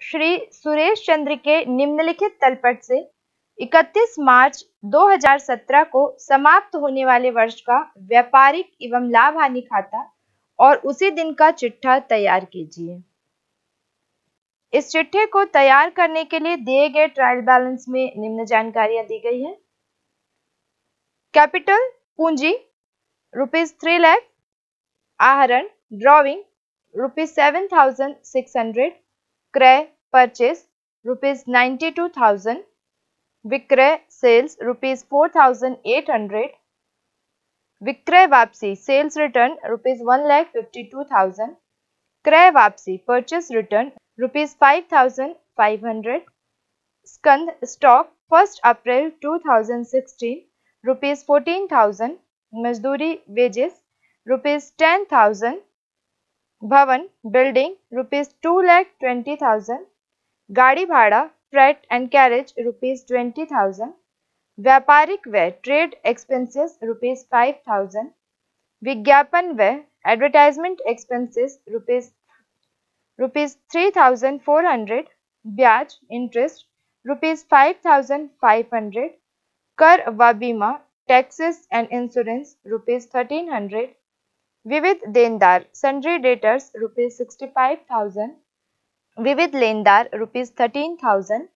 श्री सुरेश चंद्र के निम्नलिखित तलपट से 31 मार्च 2017 को समाप्त होने वाले वर्ष का व्यापारिक एवं लाभ हानि खाता और उसी दिन का चिट्ठा तैयार कीजिए। इस चिट्ठे को तैयार करने के लिए दिए गए ट्रायल बैलेंस में निम्न जानकारियां दी गई है। कैपिटल पूंजी ₹3 लाख, आहरण ड्रॉविंग ₹7,600, क्रय परचेस ₹92,000, विक्रय सेल्स ₹4,800, विक्रय वापसी सेल्स रिटर्न ₹1,52,000, क्रय वापसी परचेस रिटर्न ₹5,500, स्कंद स्टॉक 1 अप्रैल 2016 ₹14,000, मजदूरी वेजेस ₹10,000, भवन बिल्डिंग ₹2,20,000, गाड़ी भाड़ा फ्रेट एंड कैरेज ₹20,000, व्यापारिक व्यय ट्रेड एक्सपेंसेस ₹5,000, विज्ञापन व्यय एडवर्टाइजमेंट एक्सपेंसेस ₹3,400, ब्याज इंटरेस्ट ₹5,500, कर व बीमा टैक्सेस एंड इंश्योरेंस ₹1,300, विविध देनदार सन्ड्री डेटर्स ₹65,000, विविध लेनदार ₹13,000,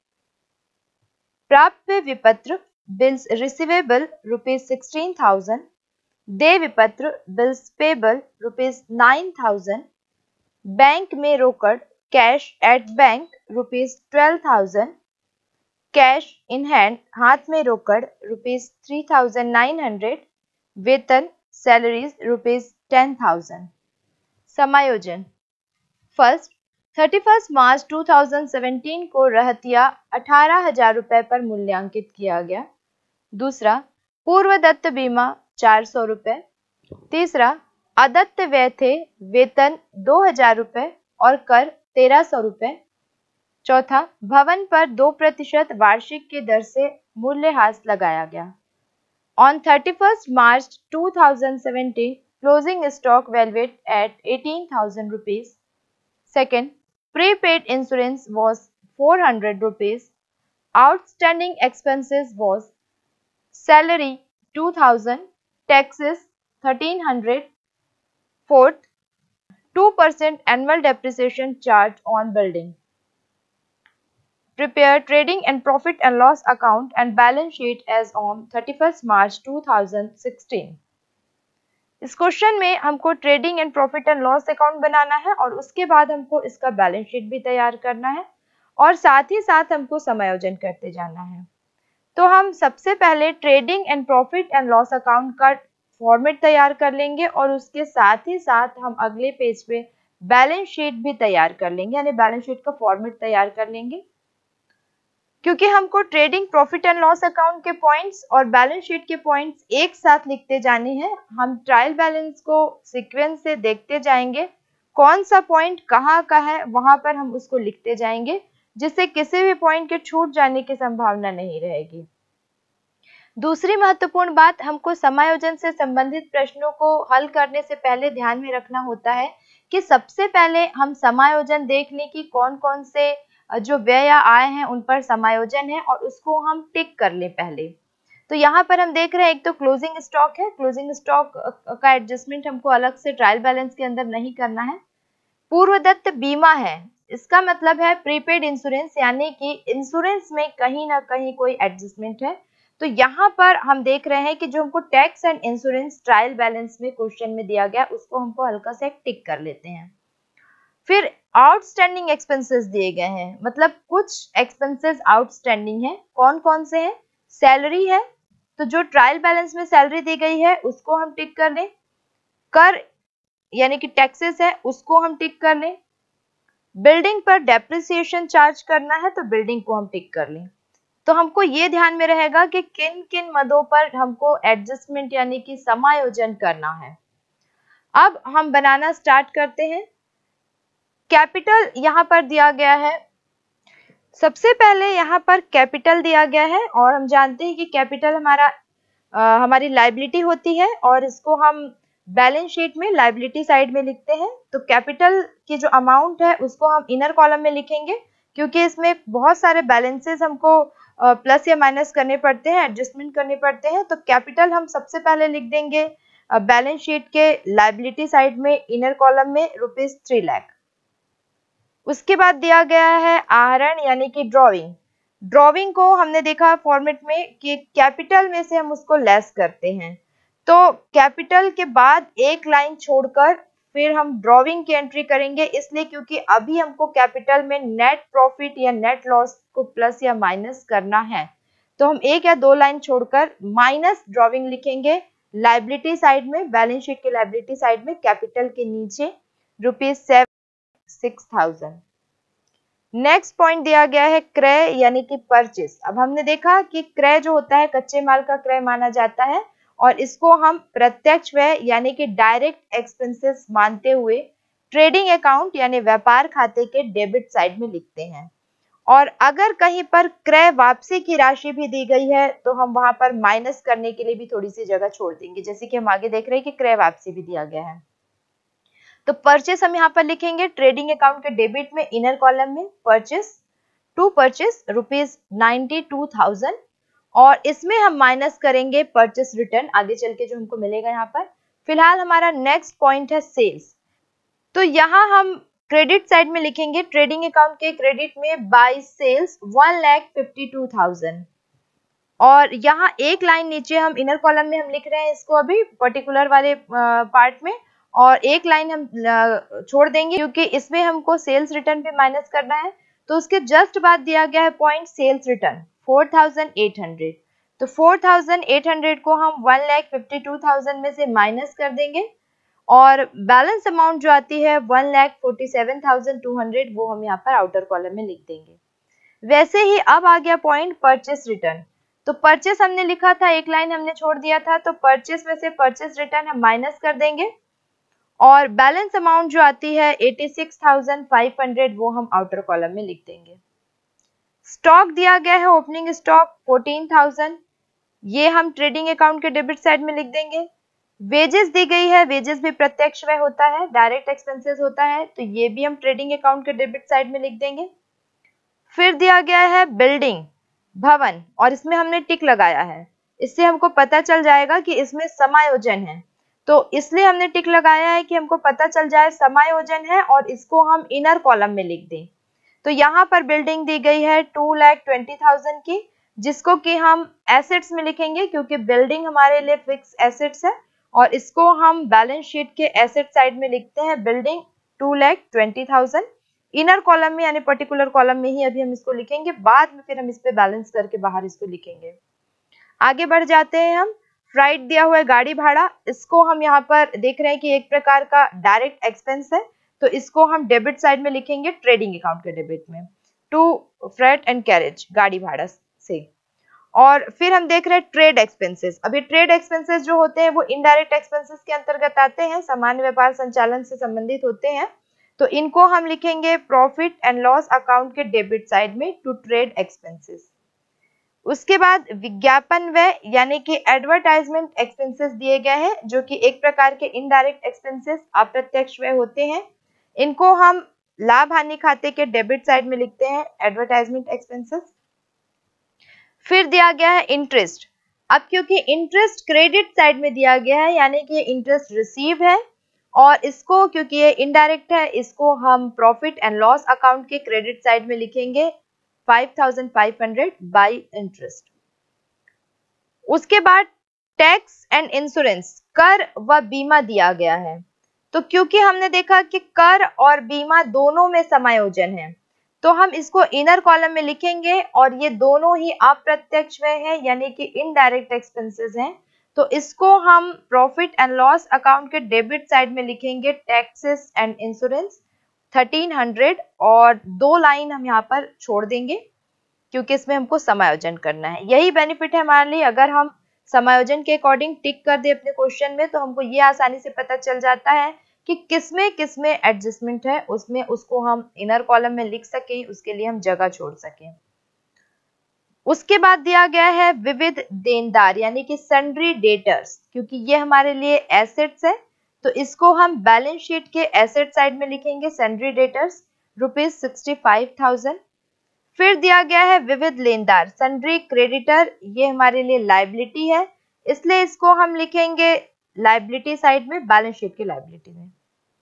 प्राप्य विपत्र बिल्स रिसीवेबल ₹16,000, देय विपत्र बिल्स पेबल ₹9,000, बैंक में रोकड़ cash at bank ₹12,000, cash in hand हाथ में रोकड़ ₹3,900, वेतन सैलरीज ₹10,000। समायोजन फर्स्ट 31 मार्च 2017 को रहतिया 18,000 रुपए पर मूल्यांकित किया गया। दूसरा पूर्व दत्त बीमा 400 रुपए। तीसरा अदत्त व्यय थे वेतन 2,000 रुपए और कर 1,300 रुपए। चौथा भवन पर 2% वार्षिक की दर से मूल्यह्रास लगाया गया। On 31st March 2017, closing stock valued at 18,000 rupees. Second, prepaid insurance was 400 rupees. Outstanding expenses was salary 2,000, taxes 1,300. Fourth, 2% annual depreciation charge on building. Prepare trading and profit and loss account and balance sheet as on 31st March 2016. इस question में हमको trading and profit and loss account बनाना है और उसके बाद हमको इसका बैलेंस शीट भी तैयार करना है और साथ ही साथ हमको समायोजन करते जाना है। तो हम सबसे पहले trading and profit and loss account का फॉर्मेट तैयार कर लेंगे और उसके साथ ही साथ हम अगले पेज पे बैलेंस शीट भी तैयार कर लेंगे, यानी बैलेंस शीट का फॉर्मेट तैयार कर लेंगे। क्योंकि हमको trading profit and loss account के पॉइंट्स और बैलेंस शीट के पॉइंट्स एक साथ लिखते जाने हैं, हम ट्रायल बैलेंस को सीक्वेंस से देखते जाएंगे, कौन सा पॉइंट कहाँ का है वहां पर हम उसको लिखते जाएंगे, जिससे किसी भी पॉइंट के छूट जाने की संभावना नहीं रहेगी। दूसरी महत्वपूर्ण बात, हमको समायोजन से संबंधित प्रश्नों को हल करने से पहले ध्यान में रखना होता है कि सबसे पहले हम समायोजन देख लें कि कौन कौन से जो व्यय या आय हैं उन पर समायोजन है और उसको हम टिक कर लें पहले। तो यहाँ पर हम देख रहे हैं एक तो क्लोजिंग स्टॉक है, क्लोजिंग स्टॉक का एडजस्टमेंट हमको अलग से ट्रायल बैलेंस के अंदर नहीं करना है। पूर्वदत्त बीमा है, इसका मतलब है प्रीपेड इंश्योरेंस, यानी कि इंश्योरेंस में कहीं ना कहीं कोई एडजस्टमेंट है। तो यहाँ पर हम देख रहे हैं कि जो हमको tax and insurance trial balance में क्वेश्चन में दिया गया उसको हमको हल्का से टिक कर लेते हैं। फिर आउटस्टैंडिंग एक्सपेंसेस दिए गए हैं, मतलब कुछ एक्सपेंसेस आउटस्टैंडिंग है। कौन कौन से हैं? सैलरी है, तो जो ट्रायल बैलेंस में सैलरी दी गई है उसको हम टिक कर लें। कर यानी कि टैक्सेस है उसको हम टिक कर लें। बिल्डिंग पर डेप्रिसिएशन चार्ज करना है तो बिल्डिंग को हम टिक कर लें। तो हमको ये ध्यान में रहेगा कि किन किन मदों पर हमको एडजस्टमेंट यानी कि समायोजन करना है। अब हम बनाना स्टार्ट करते हैं। कैपिटल यहाँ पर दिया गया है। सबसे पहले यहाँ पर कैपिटल दिया गया है और हम जानते हैं कि कैपिटल हमारी लायबिलिटी होती है और इसको हम बैलेंस शीट में लायबिलिटी साइड में लिखते हैं। तो कैपिटल की जो अमाउंट है उसको हम इनर कॉलम में लिखेंगे, क्योंकि इसमें बहुत सारे बैलेंसेस हमको प्लस या माइनस करने पड़ते हैं, एडजस्टमेंट करने पड़ते हैं। तो कैपिटल हम सबसे पहले लिख देंगे बैलेंस शीट के लायबिलिटी साइड में इनर कॉलम में ₹3 लाख। उसके बाद दिया गया है आहरण यानी कि ड्रॉइंग। ड्रॉइंग को हमने देखा फॉर्मेट में कि कैपिटल में से हम उसको लेस करते हैं, तो कैपिटल के बाद एक लाइन छोड़कर फिर हम ड्रॉइंग की एंट्री करेंगे, इसलिए क्योंकि अभी हमको कैपिटल में नेट प्रॉफिट या नेट लॉस को प्लस या माइनस करना है। तो हम एक या दो लाइन छोड़कर माइनस ड्रॉइंग लिखेंगे लायबिलिटी साइड में, बैलेंस शीट के लायबिलिटी साइड में कैपिटल के नीचे ₹6,000। नेक्स्ट पॉइंट दिया गया है क्रय यानी कि परचेस। अब हमने देखा कि क्रय जो होता है कच्चे माल का क्रय माना जाता है और इसको हम प्रत्यक्ष व्यय यानी कि डायरेक्ट एक्सपेंसेस मानते हुए ट्रेडिंग अकाउंट यानी व्यापार खाते के डेबिट साइड में लिखते हैं। और अगर कहीं पर क्रय वापसी की राशि भी दी गई है तो हम वहां पर माइनस करने के लिए भी थोड़ी सी जगह छोड़ देंगे, जैसे कि हम आगे देख रहे हैं कि क्रय वापसी भी दिया गया है। तो परचेस हम यहाँ पर लिखेंगे ट्रेडिंग अकाउंट के डेबिट में इनर कॉलम में परचेस टू परचेस ₹92,000 और इसमें हम माइनस करेंगे परचेस रिटर्न आगे चल के जो हमको मिलेगा यहाँ पर। फिलहाल हमारा नेक्स्ट पॉइंट है सेल्स। तो यहाँ हम क्रेडिट साइड में लिखेंगे ट्रेडिंग अकाउंट के क्रेडिट में बाय सेल्स 1,52,000 और यहाँ एक लाइन नीचे हम इनर कॉलम में हम लिख रहे हैं इसको अभी पर्टिकुलर वाले पार्ट में, और एक लाइन हम छोड़ देंगे क्योंकि इसमें हमको सेल्स रिटर्न पे माइनस करना है। तो उसके जस्ट बाद दिया गया है पॉइंट सेल्स रिटर्न 4,800। तो 4,800 को हम 1,52,000 में से माइनस कर देंगे और बैलेंस अमाउंट जो आती है 1,47,200 वो हम यहाँ पर आउटर कॉलम में लिख देंगे। वैसे ही अब आ गया पॉइंट परचेस रिटर्न। तो परचेस हमने लिखा था, एक लाइन हमने छोड़ दिया था, तो परचेस में से परचेस रिटर्न हम माइनस कर देंगे और बैलेंस अमाउंट जो आती है 86,500 वो हम आउटर कॉलम में लिख देंगे। स्टॉक दिया गया है ओपनिंग स्टॉक 14,000, ये हम ट्रेडिंग अकाउंट के डेबिट साइड में लिख देंगे। वेजेस दी गई है, वेजेस भी प्रत्यक्ष व्यय होता है, डायरेक्ट एक्सपेंसेस होता है, तो ये भी हम ट्रेडिंग अकाउंट के डेबिट साइड में लिख देंगे। फिर दिया गया है बिल्डिंग भवन और इसमें हमने टिक लगाया है, इससे हमको पता चल जाएगा कि इसमें समायोजन है, तो इसलिए हमने टिक लगाया है कि हमको पता चल जाए समायोजन है और इसको हम इनर कॉलम में लिख दें। तो यहाँ पर बिल्डिंग दी गई है 2,20,000 की, जिसको कि हम एसेट्स में लिखेंगे क्योंकि बिल्डिंग हमारे लिए फिक्स एसेट्स है और इसको हम बैलेंस शीट के एसेट साइड में लिखते हैं बिल्डिंग 2,20,000। इनर कॉलम में यानी पर्टिकुलर कॉलम में ही अभी हम इसको लिखेंगे, बाद में फिर हम इस पे बैलेंस करके बाहर इसको लिखेंगे। आगे बढ़ जाते हैं हम। फ्राइट दिया हुआ है गाड़ी भाड़ा, इसको हम यहाँ पर देख रहे हैं कि एक प्रकार का डायरेक्ट एक्सपेंस है, तो इसको हम डेबिट साइड में लिखेंगे ट्रेडिंग अकाउंट के डेबिट में टू फ्रेट एंड कैरेज गाड़ी भाड़ा से। और फिर हम देख रहे हैं ट्रेड एक्सपेंसेस। अभी ट्रेड एक्सपेंसेस जो होते हैं वो इनडायरेक्ट एक्सपेंसेस के अंतर्गत आते हैं, सामान्य व्यापार संचालन से संबंधित होते हैं, तो इनको हम लिखेंगे प्रॉफिट एंड लॉस अकाउंट के डेबिट साइड में टू ट्रेड एक्सपेंसेस। उसके बाद विज्ञापन व्यय यानी कि एडवर्टाइजमेंट एक्सपेंसेस दिए गए हैं, जो कि एक प्रकार के इनडायरेक्ट एक्सपेंसेस अप्रत्यक्ष व्यय होते हैं, इनको हम लाभ हानि खाते के डेबिट साइड में लिखते हैं एडवर्टाइजमेंट एक्सपेंसेस। फिर दिया गया है इंटरेस्ट। अब क्योंकि इंटरेस्ट क्रेडिट साइड में दिया गया है यानी कि इंटरेस्ट रिसीव है और इसको क्योंकि ये इनडायरेक्ट है इसको हम प्रॉफिट एंड लॉस अकाउंट के क्रेडिट साइड में लिखेंगे 5,500 बाय इंटरेस्ट। उसके बाद टैक्स एंड इंश्योरेंस कर व बीमा दिया गया है। तो क्योंकि हमने देखा कि कर और बीमा दोनों में समायोजन है तो हम इसको इनर कॉलम में लिखेंगे और ये दोनों ही अप्रत्यक्ष व्यय है यानी कि इनडायरेक्ट एक्सपेंसेस हैं, तो इसको हम प्रॉफिट एंड लॉस अकाउंट के डेबिट साइड में लिखेंगे टैक्सेस एंड इंश्योरेंस 1,300 और दो लाइन हम यहाँ पर छोड़ देंगे क्योंकि इसमें हमको समायोजन करना है। यही बेनिफिट है हमारे लिए, अगर हम समायोजन के अकॉर्डिंग टिक कर दे अपने क्वेश्चन में तो हमको ये आसानी से पता चल जाता है कि किसमें एडजस्टमेंट है, उसमें उसको हम इनर कॉलम में लिख सकें, उसके लिए हम जगह छोड़ सकें। उसके बाद दिया गया है विविध देनदार यानी कि सन्ड्री डेटर्स, क्योंकि ये हमारे लिए एसेट्स है तो इसको हम बैलेंस शीट के एसेट साइड में लिखेंगे सन्ड्री डेटर्स ₹65,000। फिर दिया गया है विविध लेनदार, सन्ड्री क्रेडिटर, ये हमारे लिए लायबिलिटी है, इसलिए इसको हम लिखेंगे लायबिलिटी साइड में, बैलेंस शीट की लायबिलिटी में।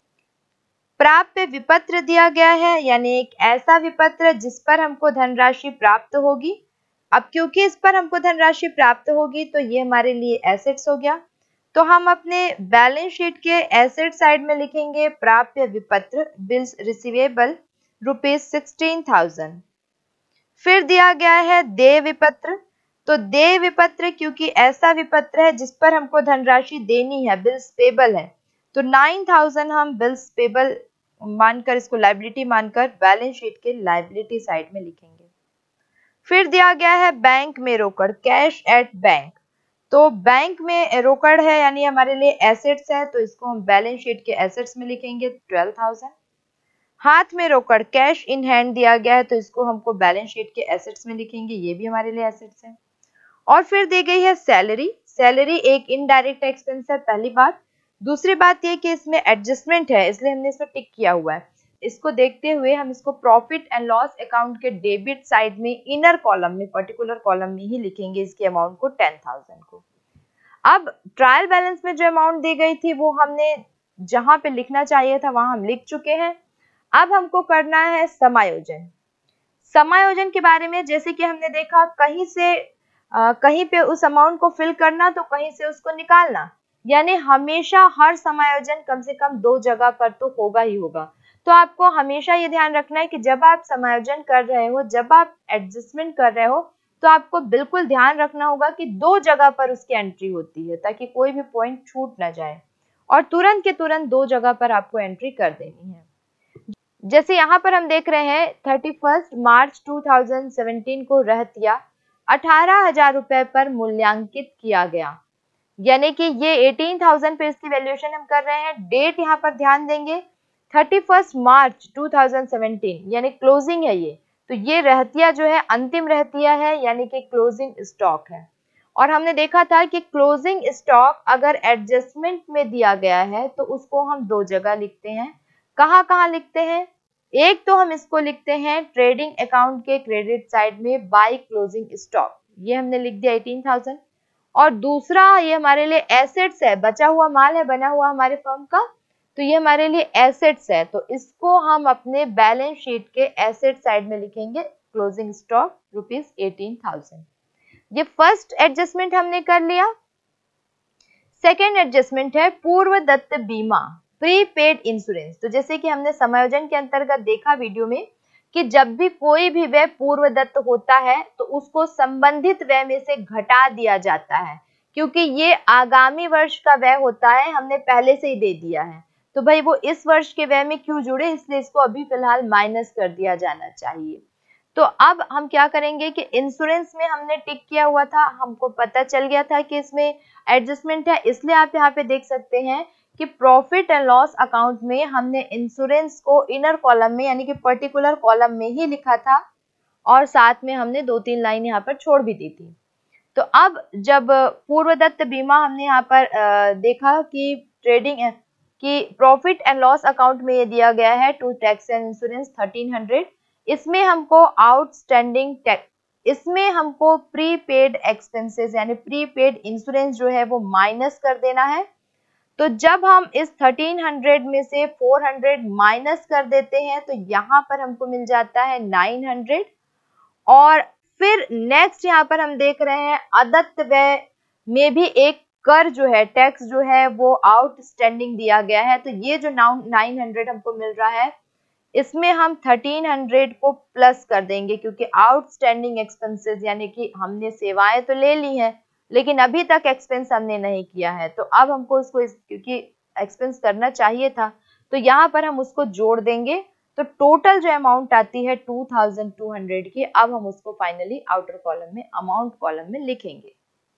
प्राप्य विपत्र दिया गया है, यानी एक ऐसा विपत्र जिस पर हमको धनराशि प्राप्त होगी। अब क्योंकि इस पर हमको धनराशि प्राप्त होगी तो ये हमारे लिए एसेट्स हो गया, तो हम अपने बैलेंस शीट के एसेट साइड में लिखेंगे प्राप्य विपत्र, बिल्स रिसीवेबल ₹16,000। फिर दिया गया है देय विपत्र, तो देय विपत्र क्योंकि ऐसा विपत्र है जिस पर हमको धनराशि देनी है, बिल्स पेबल है, तो 9,000 हम बिल्स पेबल मानकर, इसको लायबिलिटी मानकर बैलेंस शीट के लायबिलिटी साइड में लिखेंगे। फिर दिया गया है बैंक में रोकड़, कैश एट बैंक, तो बैंक में रोकड़ है यानी हमारे लिए एसेट्स है, तो इसको हम बैलेंस शीट के एसेट्स में लिखेंगे 12,000। हाथ में रोकड़, कैश इन हैंड दिया गया है, तो इसको हमको बैलेंस शीट के एसेट्स में लिखेंगे, ये भी हमारे लिए एसेट्स है। और फिर दी गई है सैलरी, सैलरी एक इनडायरेक्ट एक्सपेंस है, पहली बात। दूसरी बात ये कि इसमें एडजस्टमेंट है, इसलिए हमने इसमें टिक किया हुआ है। इसको देखते हुए हम इसको प्रॉफिट एंड लॉस अकाउंट के डेबिट साइड में इनर कॉलम में, पर्टिकुलर कॉलम में ही लिखेंगे इसके अमाउंट को, 10,000 को। अब ट्रायल बैलेंस में जो अमाउंट दी गई थी वो हमने जहां पे लिखना चाहिए था वहां हम लिख चुके हैं। अब हमको करना है समायोजन। समायोजन के बारे में जैसे कि हमने देखा, कहीं से कहीं पे उस अमाउंट को फिल करना तो कहीं से उसको निकालना, यानी हमेशा हर समायोजन कम से कम 2 जगह पर तो होगा ही होगा। तो आपको हमेशा ये ध्यान रखना है कि जब आप समायोजन कर रहे हो, जब आप एडजस्टमेंट कर रहे हो, तो आपको बिल्कुल ध्यान रखना होगा कि 2 जगह पर उसकी एंट्री होती है, ताकि कोई भी पॉइंट छूट ना जाए, और तुरंत के तुरंत 2 जगह पर आपको एंट्री कर देनी है। जैसे यहाँ पर हम देख रहे हैं 31 मार्च 2017 को रहतिया 18,000 रुपए पर मूल्यांकित किया गया, यानी कि ये 18,000 पे इसकी वैल्यूएशन हम कर रहे हैं। डेट यहाँ पर ध्यान देंगे 31 मार्च 2017, यानी क्लोजिंग है ये, तो ये रहतिया जो है अंतिम रहतिया है, यानी कि क्लोजिंग स्टॉक है। और हमने देखा था कि क्लोजिंग स्टॉक अगर एडजस्टमेंट में दिया गया है तो उसको हम 2 जगह लिखते हैं। कहाँ कहाँ लिखते हैं? एक तो हम इसको लिखते हैं ट्रेडिंग अकाउंट के क्रेडिट साइड में बाय क्लोजिंग स्टॉक, ये हमने लिख दिया 18,000। और दूसरा ये हमारे लिए एसेट्स है, बचा हुआ माल है, बना हुआ हमारे फर्म का, तो ये हमारे लिए एसेट्स है, तो इसको हम अपने बैलेंस शीट के एसेट साइड में लिखेंगे क्लोजिंग स्टॉक ₹18,000। ये फर्स्ट एडजस्टमेंट हमने कर लिया। सेकेंड एडजस्टमेंट है पूर्व दत्त बीमा, प्रीपेड इंश्योरेंस। तो जैसे कि हमने समायोजन के अंतर्गत देखा वीडियो में कि जब भी कोई भी व्यय पूर्व दत्त होता है तो उसको संबंधित व्यय में से घटा दिया जाता है, क्योंकि ये आगामी वर्ष का व्यय होता है, हमने पहले से ही दे दिया है, तो भाई वो इस वर्ष के व्यय में क्यों जुड़े, इसलिए इसको अभी फिलहाल माइनस कर दिया जाना चाहिए। तो अब हम क्या करेंगे कि इंश्योरेंस में हमने टिक किया हुआ था, हमको पता चल गया था कि इसमें एडजस्टमेंट है, इसलिए आप यहाँ पे देख सकते हैं कि प्रॉफिट एंड लॉस अकाउंट में हमने इंश्योरेंस को इनर कॉलम में, यानी कि पर्टिकुलर कॉलम में ही लिखा था, और साथ में हमने 2-3 लाइन यहाँ पर छोड़ भी दी थी। तो अब जब पूर्व दत्त बीमा हमने यहाँ पर देखा कि ट्रेडिंग की प्रॉफिट एंड लॉस अकाउंट में ये दिया गया है टू टैक्स एंड इंश्योरेंस 1300, इसमें हमको आउटस्टैंडिंग टैक्स, इसमें हमको प्रीपेड एक्सपेंसेस यानी प्रीपेड इंश्योरेंस जो है वो माइनस कर देना है। तो जब हम इस 1300 में से 400 माइनस कर देते हैं तो यहाँ पर हमको मिल जाता है 900। और फिर नेक्स्ट यहाँ पर हम देख रहे हैं अदत्त व्यय में भी एक कर जो है, टैक्स जो है वो आउटस्टैंडिंग दिया गया है, तो ये जो 900 हमको मिल रहा है इसमें हम 1300 को प्लस कर देंगे, क्योंकि आउटस्टैंडिंग एक्सपेंसेस यानी कि हमने सेवाएं तो ले ली हैं लेकिन अभी तक एक्सपेंस हमने नहीं किया है, तो अब हमको इसको क्योंकि एक्सपेंस करना चाहिए था तो यहाँ पर हम उसको जोड़ देंगे, तो टोटल जो अमाउंट आती है 2200 की, अब हम उसको फाइनली आउटर कॉलम में, अमाउंट कॉलम में लिखेंगे।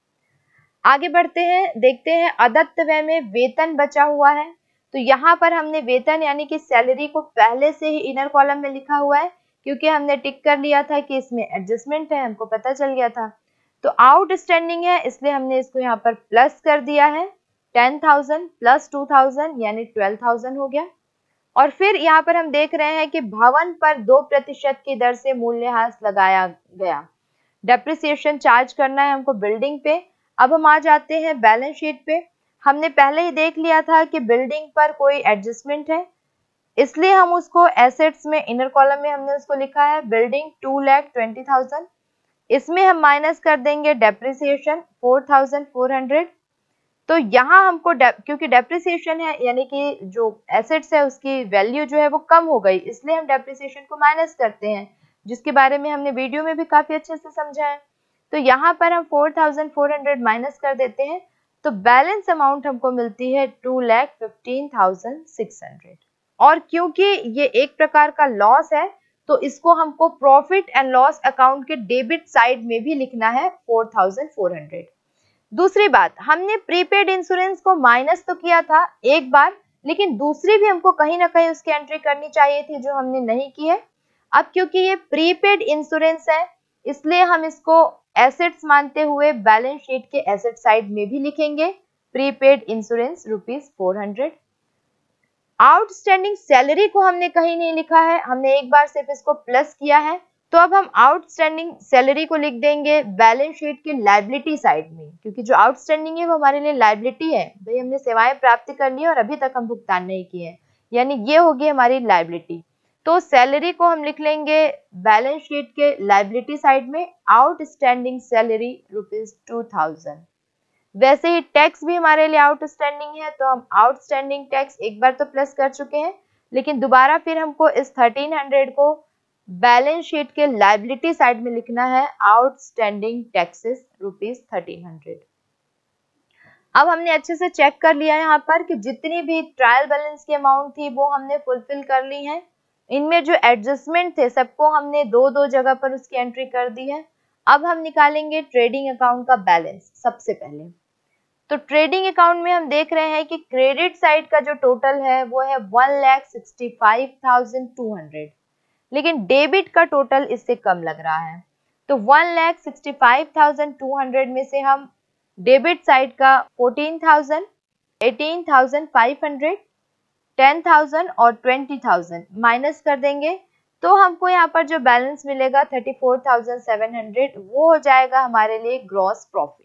आगे बढ़ते हैं, देखते हैं अदत्त व्यय में वेतन बचा हुआ है, तो यहाँ पर हमने वेतन यानी कि सैलरी को पहले से ही इनर कॉलम में लिखा हुआ है, क्योंकि हमने टिक कर लिया था कि इसमें एडजस्टमेंट है, हमको पता चल गया था। तो आउटस्टैंडिंग है इसलिए हमने इसको यहाँ पर प्लस कर दिया है, 10,000 प्लस 2,000 यानी 12,000 हो गया। और फिर यहाँ पर हम देख रहे हैं कि भवन पर 2% की दर से मूल्यह्रास लगाया गया। डेप्रिसिएशन चार्ज करना है हमको बिल्डिंग पे। अब हम आ जाते हैं बैलेंस शीट पे। हमने पहले ही देख लिया था कि बिल्डिंग पर कोई एडजस्टमेंट है, इसलिए हम उसको एसेट्स में इनर कॉलम में हमने उसको लिखा है बिल्डिंग 2,20,000। इसमें हम माइनस कर देंगे डेप्रिसिएशन 4,400। तो यहाँ हमको क्योंकि डेप्रिसिएशन है यानी कि जो एसेट्स है उसकी वैल्यू जो है वो कम हो गई, इसलिए हम डेप्रिसिएशन को माइनस करते हैं, जिसके बारे में हमने वीडियो में भी काफी अच्छे से समझा है। तो यहाँ पर हम 4,400 माइनस कर देते हैं, तो बैलेंस अमाउंट हमको मिलती है 2,15,600। और क्योंकि ये एक प्रकार का लॉस है, तो इसको हमको प्रॉफिट एंड लॉस अकाउंट के डेबिट साइड में भी लिखना है 4,400। दूसरी बात, हमने प्रीपेड इंश्योरेंस को माइनस तो किया था एक बार, लेकिन दूसरी भी हमको कहीं ना कहीं उसकी एंट्री करनी चाहिए थी, जो हमने नहीं की है। अब क्योंकि ये प्रीपेड इंश्योरेंस है, इसलिए हम इसको एसेट्स मानते हुए बैलेंस शीट के एसेट साइड में भी लिखेंगे प्रीपेड इंश्योरेंस ₹400। आउटस्टैंडिंग सैलरी को हमने कहीं नहीं लिखा है, हमने एक बार सिर्फ इसको प्लस किया है, तो अब हम आउटस्टैंडिंग सैलरी को लिख देंगे बैलेंस शीट की लायबिलिटी साइड में, क्योंकि जो आउटस्टैंडिंग है वो हमारे लिए लायबिलिटी है। भाई हमने सेवाएं प्राप्त कर ली और अभी तक हम भुगतान नहीं किए हैं, यानी ये होगी हमारी लायबिलिटी। तो सैलरी को हम लिख लेंगे बैलेंस शीट के लायबिलिटी साइड में आउटस्टैंडिंग सैलरी ₹2,000। वैसे ही टैक्स भी हमारे लिए आउटस्टैंडिंग है, तो हम आउटस्टैंडिंग टैक्स एक बार तो प्लस कर चुके हैं, लेकिन दोबारा फिर हमको इस 1300 को बैलेंस शीट के लायबिलिटी साइड में लिखना है आउटस्टैंडिंग टैक्सेस ₹1300। अब हमने अच्छे से चेक कर लिया है यहाँ पर कि जितनी भी ट्रायल बैलेंस की अमाउंट थी वो हमने फुलफिल कर ली है। इनमें जो एडजस्टमेंट थे सबको हमने दो दो जगह पर उसकी एंट्री कर दी है। अब हम निकालेंगे ट्रेडिंग अकाउंट का बैलेंस सबसे पहले। तो ट्रेडिंग अकाउंट में हम देख रहे हैं कि क्रेडिट साइड का जो टोटल है वो है 1,65,200, लेकिन डेबिट का टोटल इससे कम लग रहा है। तो 1,65,200 में से हम डेबिट साइड का 14,000, 18,500, 10,000 और 20,000 माइनस कर देंगे, तो हमको यहाँ पर जो बैलेंस मिलेगा 34,700, वो हो जाएगा हमारे लिए ग्रॉस प्रॉफिट।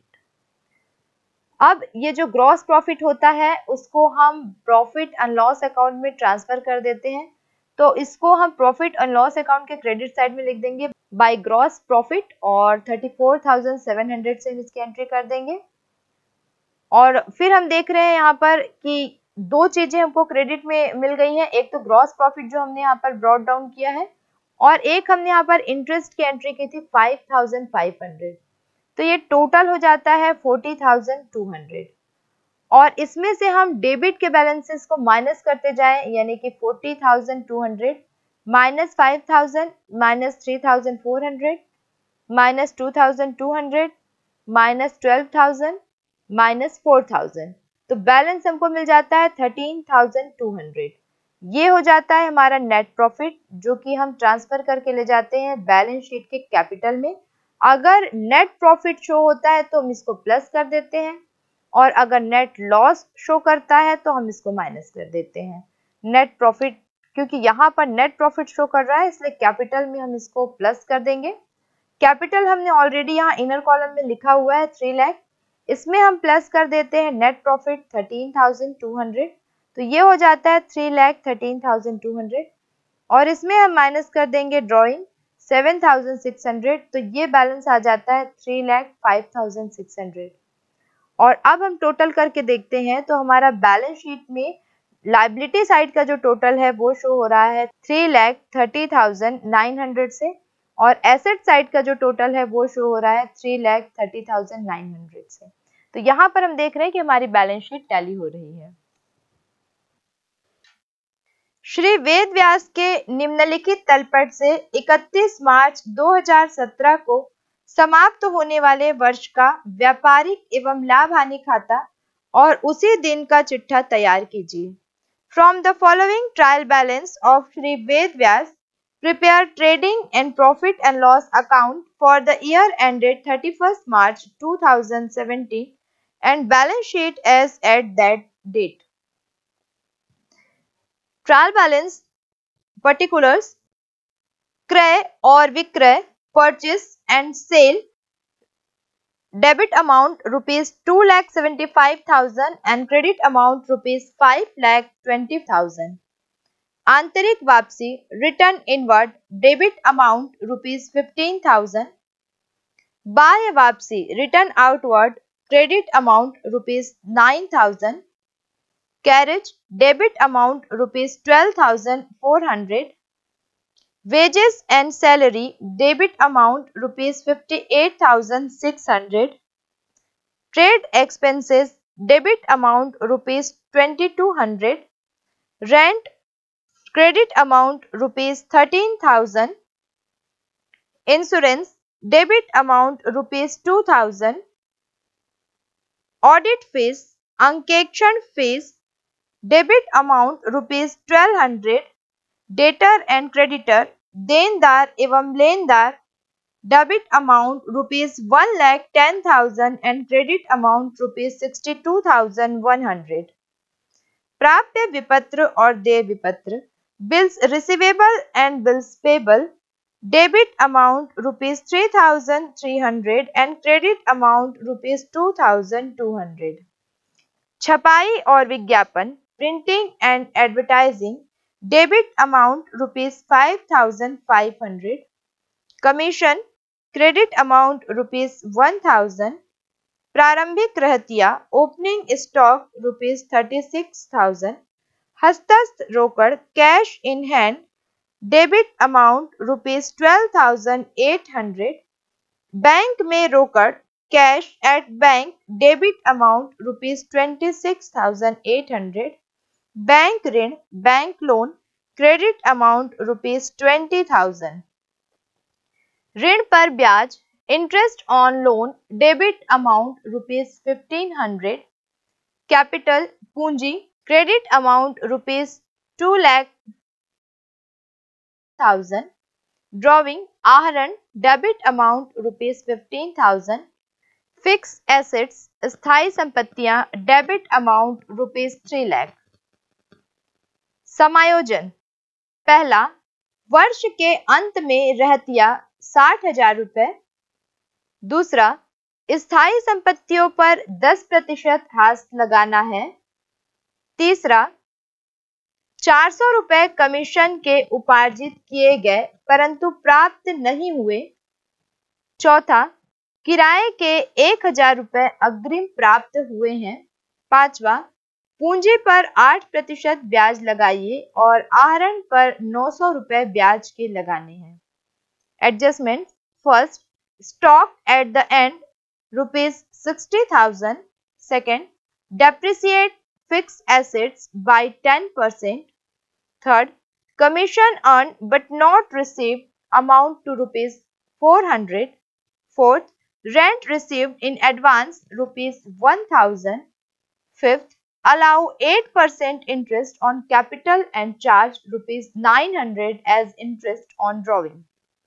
अब ये जो ग्रॉस प्रॉफिट होता है उसको हम प्रॉफिट एंड लॉस अकाउंट में ट्रांसफर कर देते हैं, तो इसको हम प्रॉफिट एंड लॉस अकाउंट के क्रेडिट साइड में लिख देंगे बाय ग्रॉस प्रॉफिट, और 34,700 से इसकी एंट्री कर देंगे। और फिर हम देख रहे हैं यहाँ पर कि दो चीजें हमको क्रेडिट में मिल गई हैं, एक तो ग्रॉस प्रॉफिट जो हमने यहाँ पर ब्रॉट डाउन किया है, और एक हमने यहाँ पर इंटरेस्ट की एंट्री की थी 5,500। तो ये टोटल हो जाता है 40,200, और इसमें से हम डेबिट के बैलेंसेस को माइनस करते जाएं, यानी कि 40,200 minus 5,000 minus 3,400 minus 2,200 minus 12,000 minus 4,000, तो बैलेंस हमको मिल जाता है 13,200। ये हो जाता है हमारा नेट प्रॉफिट, जो कि हम ट्रांसफर करके ले जाते हैं बैलेंस शीट के कैपिटल में। अगर नेट प्रॉफिट शो होता है तो हम इसको प्लस कर देते हैं, और अगर नेट लॉस शो करता है तो हम इसको माइनस कर देते हैं। नेट प्रॉफिट, क्योंकि यहाँ पर नेट प्रॉफिट शो कर रहा है इसलिए कैपिटल में हम इसको प्लस कर देंगे। कैपिटल हमने ऑलरेडी यहाँ इनर कॉलम में लिखा हुआ है 3 लाख, इसमें हम प्लस कर देते हैं नेट प्रॉफिट 13,200, तो ये हो जाता है 3,13,200, और इसमें हम माइनस कर देंगे ड्रॉइंग 7,600, तो ये बैलेंस आ जाता है 3,05,600। और अब हम टोटल करके देखते हैं तो हमारा बैलेंस शीट में लायबिलिटी साइड का जो टोटल है वो शो हो रहा है 3,30,900 से, और एसेट साइड का जो टोटल है वो शो हो रहा है 3,30,900 से। तो यहाँ पर हम देख रहे हैं कि हमारी बैलेंस शीट टैली हो रही है। श्री वेद व्यास के निम्नलिखित तलपट से 31 मार्च 2017 को समाप्त होने वाले वर्ष का व्यापारिक एवं लाभ हानि खाता और उसी दिन का चिट्ठा तैयार कीजिए। From the following trial balance of Shri Ved Vyas, prepare trading and profit and loss account for the year ended 31st March 2017 and balance sheet as at that date. Trial balance, particulars, क्रय और विक्रय, purchase and sale, debit amount ₹2,75,000 and credit amount ₹5,20,000। आंतरिक वापसी, return inward, debit amount ₹15,000। बाह्य वापसी, return outward, credit amount ₹9,000। Carriage, debit amount ₹12,400। wages and salary, debit amount ₹58,600। trade expenses, debit amount ₹2,200। rent, credit amount ₹13,000। insurance, debit amount ₹2,000। audit fees, अंकेक्षण fees, debit amount ₹1,200। Debtor and creditor, देनदार एवं लेनदार, debit amount ₹1,10,000 and credit amount ₹62,100। प्राप्य विपत्र और देय विपत्र, bills receivable and bills payable, debit amount ₹3,300 and credit amount ₹2,200। छपाई और विज्ञापन, printing and advertising, debit amount ₹5,500। Commission, credit amount ₹1,000। प्रारंभिक रहतिया, ओपनिंग स्टॉक ₹36,000। हस्तस्थ रोकड़, cash in hand, debit amount ₹12,800। Bank में रोकड़, cash at bank, debit amount ₹26,800। Bank ऋण, बैंक लोन, क्रेडिट अमाउंट ₹20,000। ऋण पर ब्याज, interest on loan, debit amount ₹1,500। Capital, पूंजी, क्रेडिट अमाउंट ₹2,00,000। ड्रॉविंग, आहरण, डेबिट अमाउंट ₹15,000। फिक्स एसेट्स, स्थायी संपत्तियां, डेबिट अमाउंट ₹3,00,000। समायोजन, पहला, वर्ष के अंत में रहतिया 60,000 रुपए। दूसरा, स्थायी संपत्तियों पर 10% हाथ लगाना है। तीसरा, 400 रुपए कमीशन के उपार्जित किए गए परंतु प्राप्त नहीं हुए। चौथा, किराए के 1,000 रुपए अग्रिम प्राप्त हुए हैं। पांचवा, पूंजी पर 8% ब्याज लगाइए और आहरण पर 900 रुपए ब्याज के लगाने हैं। Adjustment, first, stock at the end ₹60,000। Second, depreciate fixed assets by 10%. Third, commission earned but not received amount to ₹400. Fourth, rent received in advance ₹1,000. Fifth, allow 8% interest on capital and charge ₹900 as interest on drawing.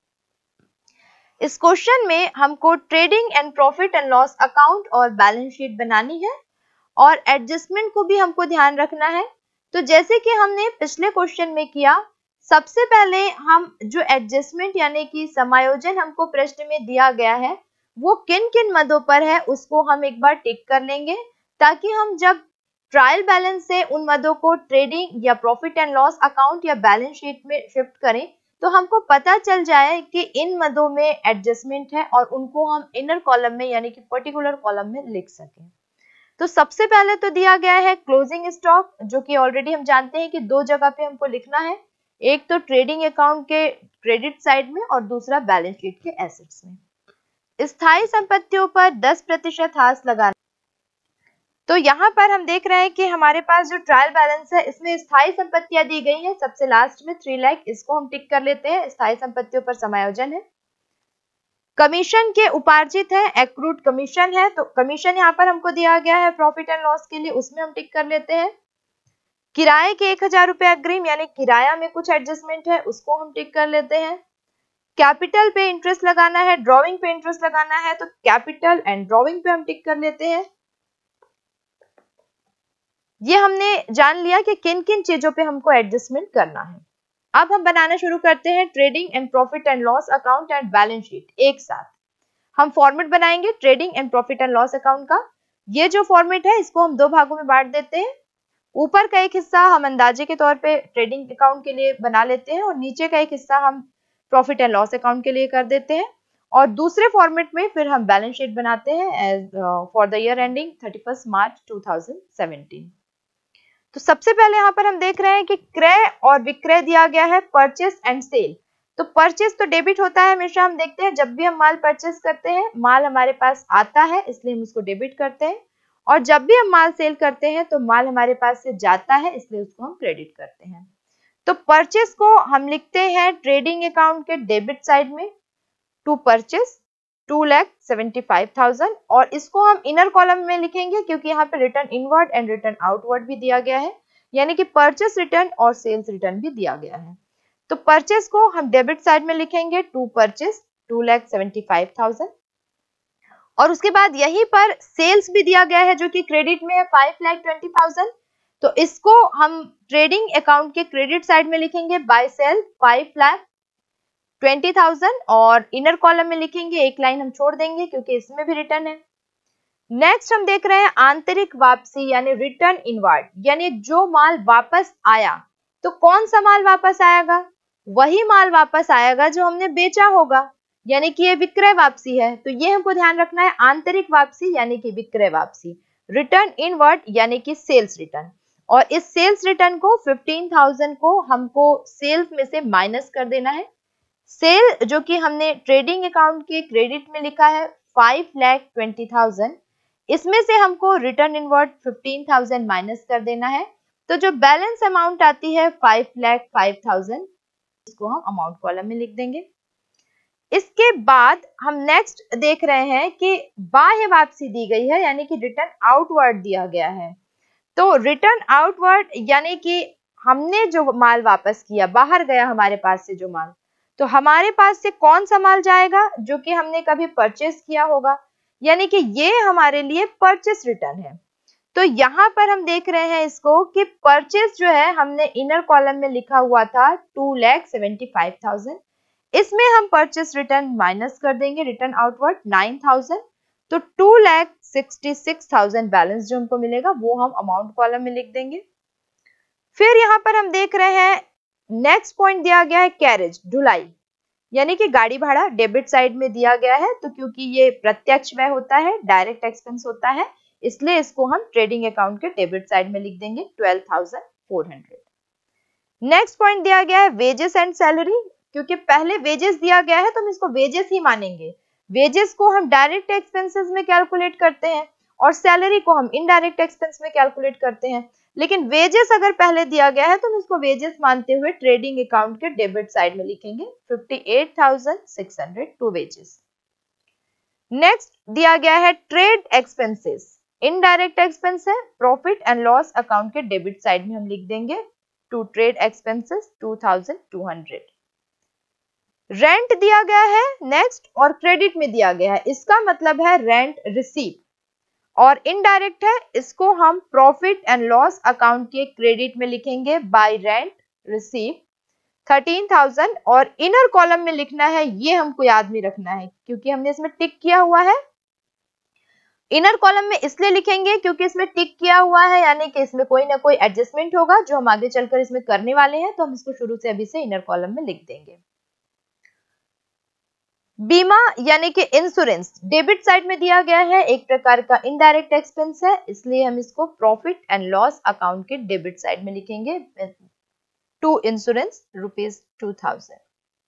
इस question में हमको trading and profit and loss account और balance sheet बनानी है और adjustment को भी हमको ध्यान रखना है। तो जैसे कि हमने पिछले क्वेश्चन में किया, सबसे पहले हम जो एडजस्टमेंट यानी कि समायोजन हमको प्रश्न में दिया गया है वो किन किन मदों पर है उसको हम एक बार टिक कर लेंगे, ताकि हम जब ट्रायल बैलेंस से उन मदों को ट्रेडिंग या प्रॉफिट एंड लॉस अकाउंट या बैलेंस शीट में शिफ्ट करें तो हमको पता चल जाए कि इन मदों में एडजस्टमेंट है और उनको हम इनर कॉलम में यानी कि पर्टिकुलर कॉलम में लिख सकें। तो सबसे पहले तो दिया गया है क्लोजिंग स्टॉक, जो कि ऑलरेडी हम जानते हैं कि दो जगह पे हमको लिखना है, एक तो ट्रेडिंग अकाउंट के क्रेडिट साइड में और दूसरा बैलेंस शीट के एसेट्स में। स्थायी संपत्तियों पर 10% हाथ लगाना, तो यहाँ पर हम देख रहे हैं कि हमारे पास जो ट्रायल बैलेंस है इसमें स्थायी संपत्तियां दी गई हैं, सबसे लास्ट में 3,00,000, इसको हम टिक कर लेते हैं, स्थायी संपत्तियों पर समायोजन है। कमीशन के उपार्जित है, एक्रूड कमीशन है, तो कमीशन यहाँ पर हमको दिया गया है प्रॉफिट एंड लॉस के लिए, उसमें हम टिक कर लेते हैं। किराए के 1,000 रुपए अग्रिम यानी किराया में कुछ एडजस्टमेंट है, उसको हम टिक कर लेते हैं। कैपिटल पे इंटरेस्ट लगाना है, ड्रॉइंग पे इंटरेस्ट लगाना है, तो कैपिटल एंड ड्रॉइंग पे हम टिक कर लेते हैं। ये हमने जान लिया कि किन किन चीजों पे हमको एडजस्टमेंट करना है। अब हम बनाना शुरू करते हैं trading and profit and loss account and balance sheet एक साथ। हम फॉर्मेट बनाएंगे trading and profit and loss account का। ये जो फॉर्मेट है इसको हम दो भागों में बांट देते हैं। ऊपर का एक हिस्सा हम अंदाजे के तौर पे ट्रेडिंग अकाउंट के लिए बना लेते हैं और नीचे का एक हिस्सा हम प्रॉफिट एंड लॉस अकाउंट के लिए कर देते हैं। और दूसरे फॉर्मेट में फिर हम बैलेंस शीट बनाते हैं as for the year ending 31 मार्च 2017। तो सबसे पहले यहाँ पर हम देख रहे हैं कि क्रय और विक्रय दिया गया है, परचेस एंड सेल। तो परचेस तो डेबिट होता है हमेशा, हम देखते हैं जब भी हम माल परचेस करते हैं माल हमारे पास आता है इसलिए हम उसको डेबिट करते हैं, और जब भी हम माल सेल करते हैं तो माल हमारे पास से जाता है इसलिए उसको हम क्रेडिट करते हैं। तो परचेस को हम लिखते हैं ट्रेडिंग अकाउंट के डेबिट साइड में, टू परचेस 2,75,000, और इसको हम इनर कॉलम में लिखेंगे क्योंकि यहाँ पे return inward and return outward भी दिया गया है, यानी कि परचेस रिटर्न और सेल्स रिटर्न भी दिया गया है। तो परचेस को हम डेबिट साइड में लिखेंगे टू परचेस 2,75,000, और उसके बाद यहीं पर सेल्स भी दिया गया है जो कि क्रेडिट में है 5,20,000। तो इसको हम ट्रेडिंग अकाउंट के क्रेडिट साइड में लिखेंगे बाय सेल 5,20,000, और इनर कॉलम में लिखेंगे एक लाइन हम छोड़ देंगे क्योंकि इसमें भी रिटर्न है। नेक्स्ट हम देख रहे हैं आंतरिक वापसी यानी रिटर्न इनवर्ड, यानी जो माल वापस आया। तो कौन सा माल वापस आएगा? वही माल वापस आएगा जो हमने बेचा होगा, यानी कि ये विक्रय वापसी है। तो ये हमको ध्यान रखना है, आंतरिक वापसी यानी कि विक्रय वापसी, रिटर्न इनवर्ड यानी कि सेल्स रिटर्न। और इस सेल्स रिटर्न को 15,000 को हमको सेल्स में से माइनस कर देना है। सेल जो कि हमने ट्रेडिंग अकाउंट के क्रेडिट में लिखा है 5,20,000, इसमें से हमको रिटर्न इनवर्ड 15,000 माइनस कर देना है। तो जो बैलेंस अमाउंट आती है 5,05,000, इसको हम अमाउंट कॉलम में लिख देंगे। इसके बाद हम नेक्स्ट देख रहे हैं कि बाह्य वापसी दी गई है, यानी कि रिटर्न आउटवर्ड दिया गया है। तो रिटर्न आउटवर्ड यानी कि हमने जो माल वापस किया, बाहर गया हमारे पास से जो माल, तो हमारे पास से कौन सा माल जाएगा? जो कि हमने कभी परचेस किया होगा, यानी कि ये हमारे लिए परचेस रिटर्न है। तो यहाँ पर हम देख रहे हैं इसको कि परचेस जो है हमने इनर कॉलम में लिखा हुआ था 2,75,000, इसमें हम परचेस रिटर्न माइनस कर देंगे, रिटर्न आउटवर्ड 9,000। तो 2,66,000 बैलेंस जो हमको मिलेगा वो हम अमाउंट कॉलम में लिख देंगे। फिर यहाँ पर हम देख रहे हैं नेक्स्ट पॉइंट दिया गया है कैरेज, ढुलाई, यानी कि गाड़ी भाड़ा डेबिट साइड में दिया गया है। तो क्योंकि ये प्रत्यक्ष व्यय होता है, डायरेक्ट एक्सपेंस होता है, इसलिए इसको हम ट्रेडिंग अकाउंट के डेबिट साइड में लिख देंगे 12,400। नेक्स्ट पॉइंट दिया गया है वेजेस एंड सैलरी, क्योंकि पहले वेजेस दिया गया है तो हम इसको वेजेस ही मानेंगे। वेजेस को हम डायरेक्ट एक्सपेंसेस में कैलकुलेट करते हैं और सैलरी को हम इनडायरेक्ट एक्सपेंस में कैलकुलेट करते हैं, लेकिन वेजेस अगर पहले दिया गया है तो हम इसको वेजेस मानते हुए ट्रेडिंग अकाउंट के डेबिट साइड में लिखेंगे 58,600 टू वेजेस। नेक्स्ट दिया गया है ट्रेड एक्सपेंसेस, इनडायरेक्ट एक्सपेंस है, प्रॉफिट एंड लॉस अकाउंट के डेबिट साइड में हम लिख देंगे टू ट्रेड एक्सपेंसेस 2,200। रेंट दिया गया है नेक्स्ट और क्रेडिट में दिया गया है, इसका मतलब है रेंट रिसीव, और इनडायरेक्ट है, इसको हम प्रॉफिट एंड लॉस अकाउंट के क्रेडिट में लिखेंगे बाय रेंट रिसीव 13,000, और इनर कॉलम में लिखना है, ये हमको याद में रखना है क्योंकि हमने इसमें टिक किया हुआ है। इनर कॉलम में इसलिए लिखेंगे क्योंकि इसमें टिक किया हुआ है, यानी कि इसमें कोई ना कोई एडजस्टमेंट होगा जो हम आगे चलकर इसमें करने वाले हैं, तो हम इसको शुरू से अभी से इनर कॉलम में लिख देंगे। बीमा यानी कि इंश्योरेंस डेबिट साइड में दिया गया है, एक प्रकार का इनडायरेक्ट एक्सपेंस है, इसलिए हम इसको प्रॉफिट एंड लॉस अकाउंट के डेबिट साइड में लिखेंगे टू इंश्योरेंस ₹2,000।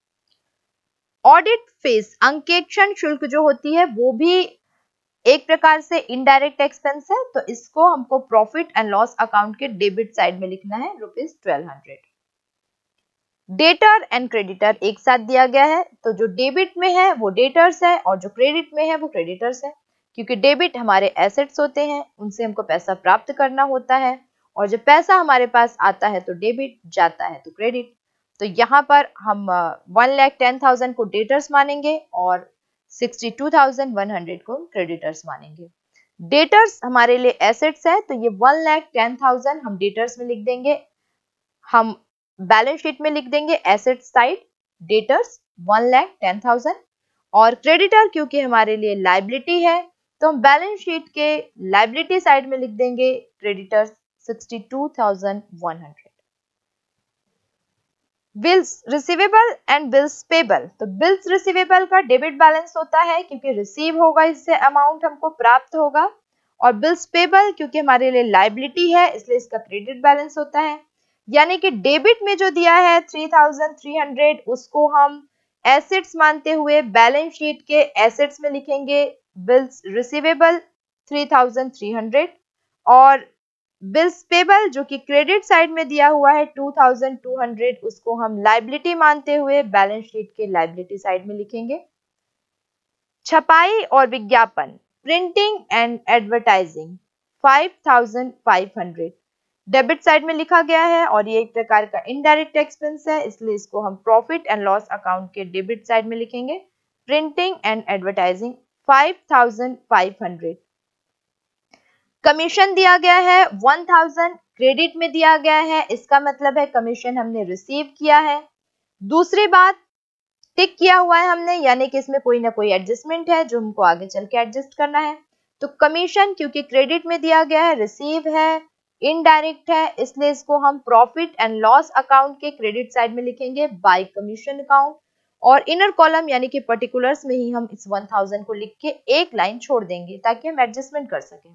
ऑडिट फीस अंकेक्षण शुल्क जो होती है वो भी एक प्रकार से इनडायरेक्ट एक्सपेंस है, तो इसको हमको प्रॉफिट एंड लॉस अकाउंट के डेबिट साइड में लिखना है ₹1,200। डेटर एंड क्रेडिटर एक साथ दिया गया है, तो जो डेबिट में है वो डेटर्स है और जो क्रेडिट में है वो क्रेडिटर्स है, क्योंकि डेबिट हमारे एसेट्स होते हैं, उनसे हमको पैसा प्राप्त करना होता है, और जब पैसा हमारे पास आता है तो डेबिट, जाता है तो क्रेडिट। तो यहाँ पर हम 1,10,000 को डेटर्स मानेंगे और 62,100 को क्रेडिटर्स मानेंगे। डेटर्स हमारे लिए एसेट्स है, तो ये 1,10,000 हम डेटर्स में लिख देंगे, हम बैलेंस शीट में लिख देंगे एसेट साइड डेटर्स 1,10,000। और क्रेडिटर क्योंकि हमारे लिए लाइबिलिटी है, तो हम बैलेंस शीट के लाइबिलिटी साइड में लिख देंगे creditors 62,100। Bills receivable and bills payable, तो बिल्स रिसीवेबल का डेबिट बैलेंस होता है क्योंकि रिसीव होगा, इससे अमाउंट हमको प्राप्त होगा। और बिल्स पेबल क्योंकि हमारे लिए लाइबिलिटी है, इसलिए इसका क्रेडिट बैलेंस होता है। यानी कि डेबिट में जो दिया है 3,300, उसको हम एसेट्स मानते हुए बैलेंस शीट के एसेट्स में लिखेंगे बिल्स रिसीवेबल 3,300, और बिल्स पेबल जो कि क्रेडिट साइड में दिया हुआ है 2,200, उसको हम लाइबिलिटी मानते हुए बैलेंस शीट के लाइबिलिटी साइड में लिखेंगे। छपाई और विज्ञापन printing and advertising 5,500 debit side में लिखा गया है, और ये एक प्रकार का इनडायरेक्ट एक्सपेंस है, इसलिए इसको हम प्रॉफिट एंड लॉस अकाउंट के डेबिट साइड में लिखेंगे। Printing and advertising 5,500। कमीशन दिया गया है 1,000, क्रेडिट में दिया गया है, इसका मतलब है कमीशन हमने रिसीव किया है। दूसरी बात, टिक किया हुआ है हमने, यानी कि इसमें कोई ना कोई एडजस्टमेंट है जो हमको आगे चल के एडजस्ट करना है। तो कमीशन क्योंकि क्रेडिट में दिया गया है, रिसीव है, इनडायरेक्ट है, इसलिए इसको हम प्रॉफिट एंड लॉस अकाउंट के क्रेडिट साइड में लिखेंगे बाय कमीशन अकाउंट, और इनर कॉलम यानी कि पर्टिकुलर्स में ही हम इस 1,000 को लिख के एक लाइन छोड़ देंगे ताकि हम एडजस्टमेंट कर सकें।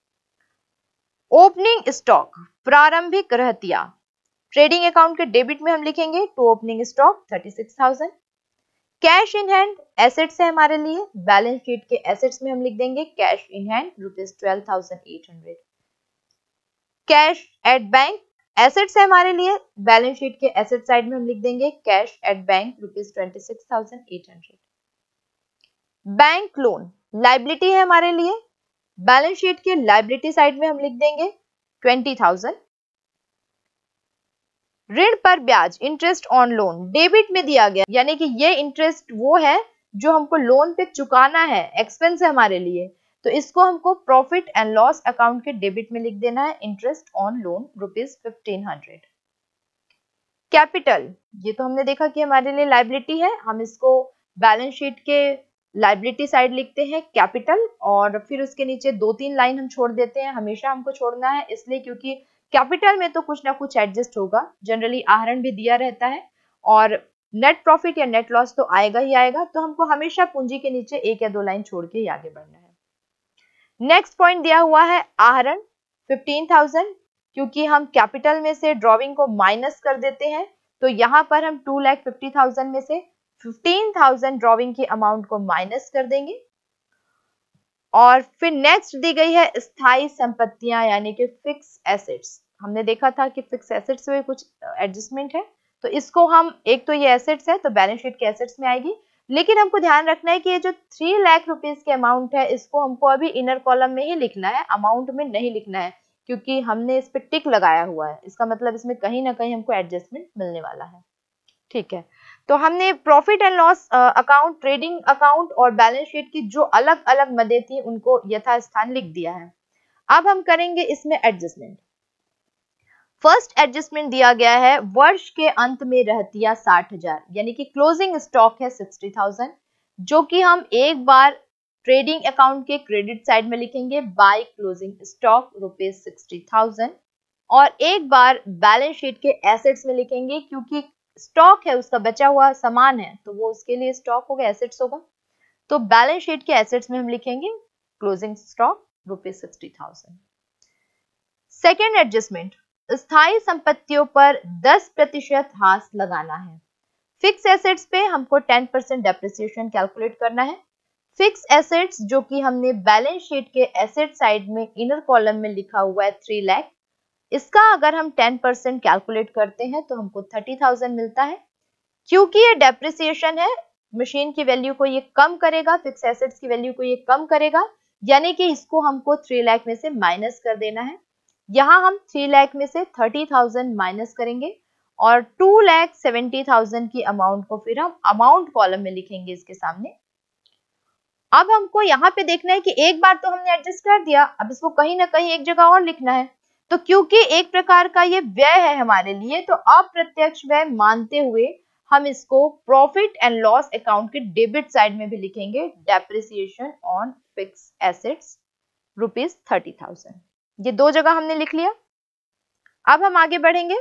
ओपनिंग स्टॉक प्रारंभिक रहतिया ट्रेडिंग अकाउंट के डेबिट में हम लिखेंगे to opening stock 36,000। Cash in hand assets है हमारे लिए, बैलेंस शीट के एसेट्स में हम लिख देंगे cash in hand ₹12,800। Cash at bank assets है हमारे लिए, बैलेंस शीट के एसेट साइड में हम लिख देंगे cash at bank ₹26,800। Bank loan liability है हमारे लिए, बैलेंस शीट के लाइबिलिटी साइड में हम लिख देंगे 20,000। ऋण पर ब्याज इंटरेस्ट ऑन लोन डेबिट में दिया गया, यानी कि ये इंटरेस्ट वो है जो हमको लोन पे चुकाना है, एक्सपेंस है हमारे लिए, तो इसको हमको प्रॉफिट एंड लॉस अकाउंट के डेबिट में लिख देना है इंटरेस्ट ऑन लोन ₹1,500। कैपिटल, ये तो हमने देखा कि हमारे लिए लाइबिलिटी है, हम इसको बैलेंस शीट के लाइबिलिटी साइड लिखते हैं कैपिटल, और फिर उसके नीचे 2-3 लाइन हम छोड़ देते हैं, हमेशा हमको छोड़ना है इसलिए क्योंकि कैपिटल में तो कुछ ना कुछ एडजस्ट होगा, जनरली आहरण भी दिया रहता है और नेट प्रॉफिट या नेट लॉस तो आएगा ही आएगा, तो हमको हमेशा पूंजी के नीचे 1 या 2 लाइन छोड़ के ही आगे बढ़ना है। नेक्स्ट पॉइंट दिया हुआ है आहरण 15,000, क्योंकि हम कैपिटल में से ड्रॉविंग को माइनस कर देते हैं, तो यहाँ पर हम 2,50,000 में से 15,000 ड्रॉविंग की अमाउंट को माइनस कर देंगे। और फिर नेक्स्ट दी गई है स्थायी संपत्तियां यानी कि फिक्स एसेट्स। हमने देखा था कि फिक्स एसेट्स में कुछ एडजस्टमेंट है, तो इसको हम, एक तो ये एसेट्स है तो बैलेंस शीट के एसेट्स में आएगी, लेकिन हमको ध्यान रखना है कि ये जो 3 लाख रुपीस के अमाउंट है इसको हमको अभी इनर कॉलम में ही लिखना है, अमाउंट में नहीं लिखना है, क्योंकि हमने इस पे टिक लगाया हुआ है, इसका मतलब इसमें कहीं ना कहीं हमको एडजस्टमेंट मिलने वाला है। ठीक है, तो हमने profit and loss account, trading account और बैलेंस शीट की जो अलग अलग मदें थी उनको यथास्थान लिख दिया है। अब हम करेंगे इसमें एडजस्टमेंट। फर्स्ट एडजस्टमेंट दिया गया है वर्ष के अंत में रहतिया 60,000, यानी कि क्लोजिंग स्टॉक है 60,000, जो कि हम एक बार ट्रेडिंग अकाउंट के क्रेडिट साइड में लिखेंगे बाय क्लोजिंग स्टॉक ₹60,000, और एक बार बैलेंस शीट के एसेट्स में लिखेंगे, क्योंकि स्टॉक है उसका बचा हुआ सामान है तो वो उसके लिए स्टॉक होगा, एसेट्स होगा, तो बैलेंस शीट के एसेट्स में हम लिखेंगे क्लोजिंग स्टॉक ₹60,000। सेकेंड एडजस्टमेंट, स्थायी संपत्तियों पर 10% हास लगाना है। फिक्स एसेट्स पे हमको 10% डेप्रिसिएशन कैलकुलेट करना है। फिक्स एसेट्स जो कि हमने बैलेंस शीट के एसेट साइड में इनर कॉलम में लिखा हुआ है 3 लाख, इसका अगर हम 10% कैलकुलेट करते हैं तो हमको 30,000 मिलता है। क्योंकि ये डेप्रिसिएशन है, मशीन की वैल्यू को ये कम करेगा, फिक्स एसेट्स की वैल्यू को ये कम करेगा, यानी कि इसको हमको 3 लाख में से माइनस कर देना है। यहाँ हम 3 लाख में से 30,000 माइनस करेंगे और 2,70,000 की अमाउंट को फिर हम अमाउंट कॉलम में लिखेंगे इसके सामने। अब हमको यहाँ पे देखना है कि एक बार तो हमने एडजस्ट कर दिया, अब इसको कहीं ना कहीं एक जगह और लिखना है। तो क्योंकि एक प्रकार का ये व्यय है हमारे लिए, तो अप्रत्यक्ष व्यय मानते हुए हम इसको प्रॉफिट एंड लॉस अकाउंट के डेबिट साइड में भी लिखेंगे, डेप्रिसिएशन ऑन फिक्स एसेट्स ₹30,000। ये दो जगह हमने लिख लिया। अब हम आगे बढ़ेंगे।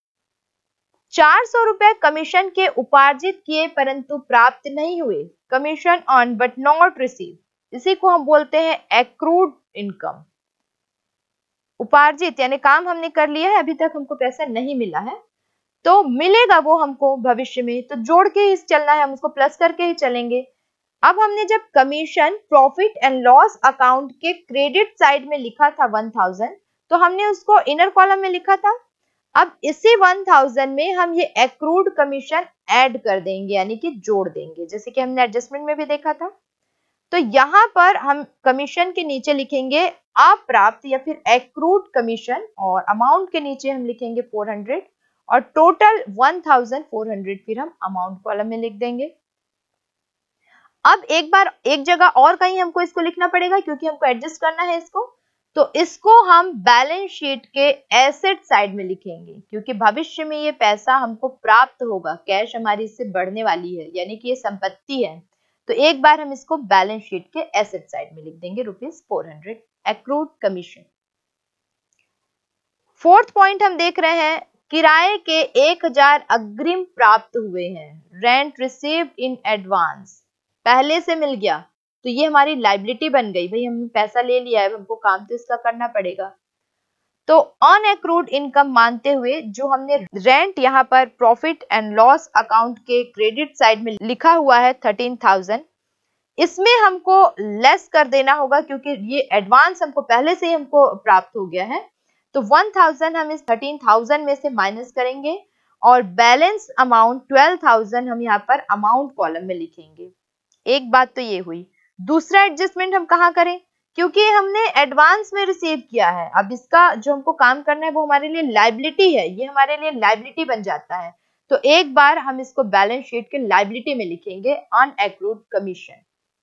400 रुपए कमीशन के उपार्जित किए परंतु प्राप्त नहीं हुए, commission earn but not receive, इसी को हम बोलते हैं एक्रूड इनकम। उपार्जित यानी काम हमने कर लिया है, अभी तक हमको पैसा नहीं मिला है, तो मिलेगा वो हमको भविष्य में, तो जोड़ के ही चलना है, हम उसको प्लस करके ही चलेंगे। अब हमने जब commission profit and loss account के क्रेडिट साइड में लिखा था 1000, तो हमने उसको इनर कॉलम में लिखा था। अब इसी 1000 में हम ये एक्रूड कमीशन ऐड कर देंगे, यानी कि जोड़ देंगे, जैसे कि हमने एडजस्टमेंट में भी देखा था। तो यहाँ पर हम कमीशन के नीचे लिखेंगे अप्राप्त या फिर एक्रूड कमीशन, और अमाउंट के नीचे हम लिखेंगे 400, और टोटल 1400 फिर हम अमाउंट कॉलम में लिख देंगे। अब एक बार एक जगह और कहीं हमको इसको लिखना पड़ेगा, क्योंकि हमको एडजस्ट करना है इसको, तो इसको हम बैलेंस शीट के एसेट साइड में लिखेंगे, क्योंकि भविष्य में ये पैसा हमको प्राप्त होगा, कैश हमारी इससे बढ़ने वाली है, यानी कि ये संपत्ति है। तो एक बार हम इसको बैलेंस शीट के एसेट साइड में लिख देंगे ₹400 एक्रूड कमीशन। फोर्थ पॉइंट हम देख रहे हैं, किराए के 1000 अग्रिम प्राप्त हुए हैं, रेंट रिसीव्ड इन एडवांस, पहले से मिल गया, तो ये हमारी लाइबिलिटी बन गई, भाई हमने पैसा ले लिया है, हमको काम तो इसका करना पड़ेगा। तो अनएक्रूड इनकम मानते हुए जो हमने रेंट यहाँ पर प्रॉफिट एंड लॉस अकाउंट के क्रेडिट साइड में लिखा हुआ है 13,000, इसमें हमको लेस कर देना होगा, क्योंकि ये एडवांस हमको पहले से ही हमको प्राप्त हो गया है। तो 1000 हम इस 13,000 में से माइनस करेंगे, और बैलेंस अमाउंट 12,000 हम यहाँ पर अमाउंट कॉलम में लिखेंगे। एक बात तो ये हुई। दूसरा एडजस्टमेंट हम कहाँ करें, क्योंकि हमने एडवांस में रिसीव किया है, अब इसका जो हमको काम करना है वो हमारे लिए लाइबिलिटी है, ये हमारे लिए लाइबिलिटी बन जाता है। तो एक बार हम इसको बैलेंस शीट के लाइबिलिटी में लिखेंगे, अनएक्रूड कमीशन।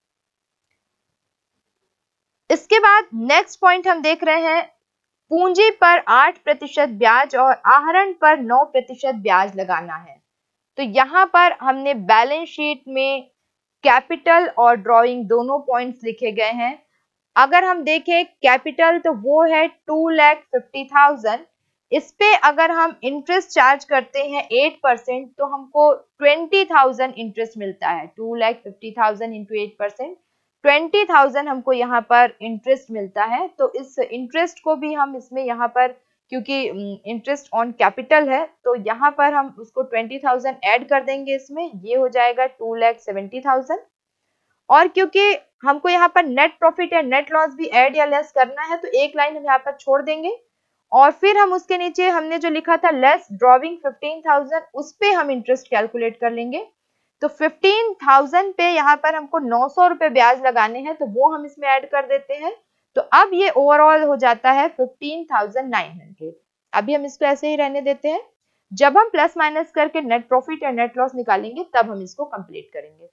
इसके बाद नेक्स्ट पॉइंट हम देख रहे हैं, पूंजी पर 8% ब्याज और आहरण पर 9% ब्याज लगाना है। तो यहाँ पर हमने बैलेंस शीट में कैपिटल और ड्रॉइंग दोनों पॉइंट्स लिखे गए हैं। अगर हम देखें कैपिटल, तो वो है 2,50,000, इस पे अगर हम इंटरेस्ट चार्ज करते हैं 8%, तो हमको 20,000 इंटरेस्ट मिलता है। 2,50,000 इंटू 8%, 20,000 हमको यहाँ पर इंटरेस्ट मिलता है। तो इस इंटरेस्ट को भी हम इसमें यहाँ पर, क्योंकि इंटरेस्ट ऑन कैपिटल है, तो यहाँ पर हम उसको 20,000 ऐड कर देंगे इसमें, ये हो जाएगा 2,70,000। और क्योंकि हमको यहाँ पर नेट प्रॉफिट या नेट लॉस भी ऐड या लेस करना है, तो एक लाइन हम यहाँ पर छोड़ देंगे, और फिर हम उसके नीचे हमने जो लिखा था लेस ड्रॉविंग 15,000, उस पे हम इंटरेस्ट कैलकुलेट कर लेंगे। तो 15,000 पे यहाँ पर हमको 900 रुपए ब्याज लगाने हैं, तो वो हम इसमें ऐड कर देते हैं। तो अब ये ओवरऑल हो जाता है 15,900। अभी हम इसको ऐसे ही रहने देते हैं, जब हम प्लस माइनस करके नेट प्रॉफिट या नेट लॉस निकालेंगे तब हम इसको कंप्लीट करेंगे।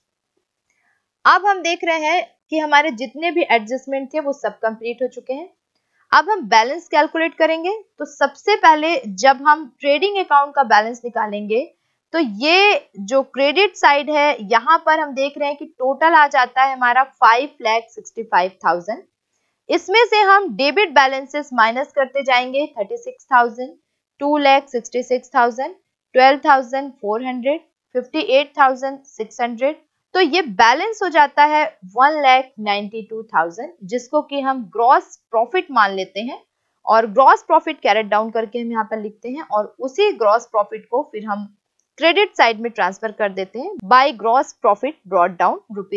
अब हम देख रहे हैं कि हमारे जितने भी एडजस्टमेंट थे वो सब कंप्लीट हो चुके हैं। अब हम बैलेंस कैलकुलेट करेंगे। तो सबसे पहले जब हम ट्रेडिंग अकाउंट का बैलेंस निकालेंगे, तो ये जो क्रेडिट साइड है यहाँ पर हम देख रहे हैं कि टोटल आ जाता है हमारा 5,65,000। इसमें से हम डेबिट बैलेंसेस माइनस करते जाएंगे, 36,000, 2,66,000, 12,400, 58,600, तो ये बैलेंस हो जाता है 1,92,000, जिसको कि हम ग्रॉस प्रॉफिट मान लेते हैं, और ग्रॉस प्रॉफिट कैरेट डाउन करके हम यहाँ पर लिखते हैं, और उसी ग्रॉस प्रॉफिट को फिर हम क्रेडिट साइड में ट्रांसफर कर देते हैं by gross profit brought down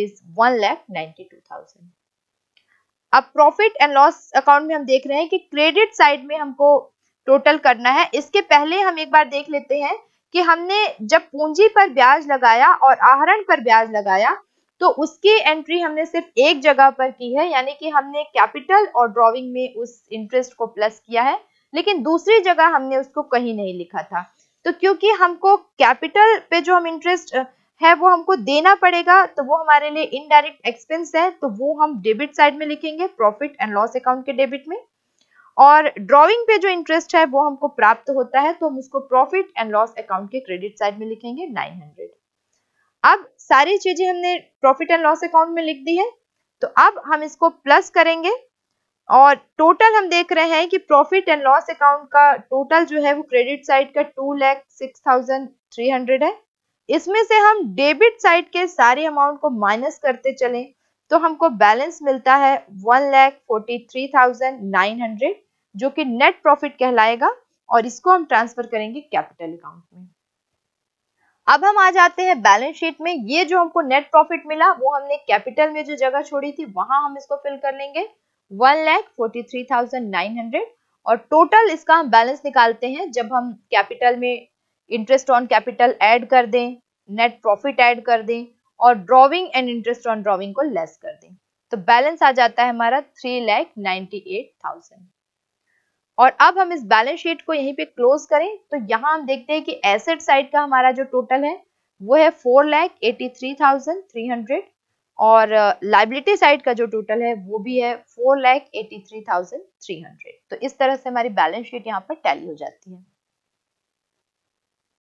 ₹1,92,000। अब प्रॉफिट एंड लॉस अकाउंट में हम देख रहे हैं कि क्रेडिट साइड में हमको टोटल करना है। इसके पहले हम एक बार देख लेते हैं कि हमने जब पूंजी पर ब्याज लगाया और आहरण पर ब्याज लगाया, तो उसकी एंट्री हमने सिर्फ एक जगह पर की है, यानी कि हमने कैपिटल और ड्रॉविंग में उस इंटरेस्ट को प्लस किया है, लेकिन दूसरी जगह हमने उसको कहीं नहीं लिखा था। तो क्योंकि हमको कैपिटल पे जो हम इंटरेस्ट है वो हमको देना पड़ेगा, तो वो हमारे लिए इनडायरेक्ट एक्सपेंस है, तो वो हम डेबिट साइड में लिखेंगे प्रॉफिट एंड लॉस अकाउंट के डेबिट में। और ड्रॉइंग पे जो इंटरेस्ट है वो हमको प्राप्त होता है, तो हम उसको प्रॉफिट एंड लॉस अकाउंट के क्रेडिट साइड में लिखेंगे 900। अब सारी चीजें हमने प्रॉफिट एंड लॉस अकाउंट में लिख दी है, तो अब हम इसको प्लस करेंगे और टोटल हम देख रहे हैं कि प्रॉफिट एंड लॉस अकाउंट का टोटल जो है वो क्रेडिट साइड का 2,06,300 है। इसमें से हम डेबिट साइड के सारे अमाउंट को माइनस करते चलें तो हमको बैलेंस मिलता है 1,43,900, जो कि नेट प्रॉफिट कहलाएगा, और इसको हम ट्रांसफर करेंगे कैपिटल अकाउंट में। अब हम आ जाते हैं बैलेंस शीट में। ये जो हमको नेट प्रॉफिट मिला वो हमने कैपिटल में जो जगह छोड़ी थी वहां हम इसको फिल कर लेंगे 1,43,900, और टोटल इसका हम बैलेंस निकालते हैं जब हम कैपिटल में इंटरेस्ट ऑन कैपिटल ऐड कर दें, नेट प्रॉफिट ऐड कर दें और drawing and interest on drawing को लेस कर दें, तो बैलेंस आ जाता है हमारा 3,98,000। और अब हम इस बैलेंस शीट को यहीं पे क्लोज करें तो यहाँ हम देखते हैं कि एसेट साइड का हमारा जो टोटल है वो है 4,83,300, और लाइबिलिटी साइड का जो टोटल है वो भी है 4,83,300। तो इस तरह से हमारी बैलेंस शीट यहाँ पर टैली हो जाती है।